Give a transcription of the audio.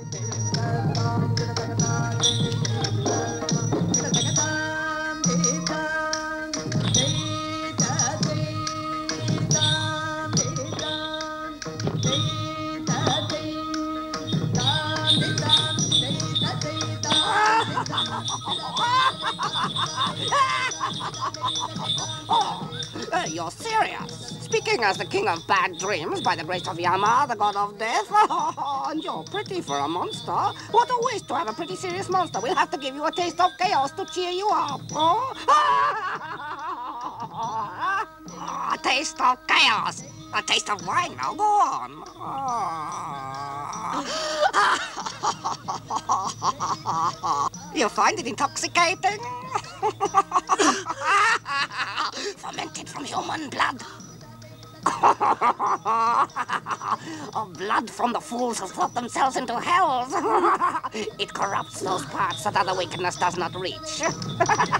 You're serious? Speaking as the king of bad dreams by the grace of Yama, the god of death. And you're pretty for a monster. What a waste to have a pretty serious monster. We'll have to give you a taste of chaos to cheer you up. A taste of chaos. A taste of wine. Now go on. You find it intoxicating? Fermented from human blood. Blood from the fools who thought themselves into hells. It corrupts those parts that other wickedness does not reach.